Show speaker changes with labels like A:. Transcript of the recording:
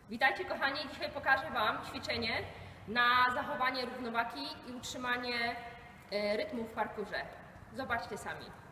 A: Witajcie kochani, dzisiaj pokażę Wam ćwiczenie na zachowanie równowagi i utrzymanie rytmu w parkurze. Zobaczcie sami.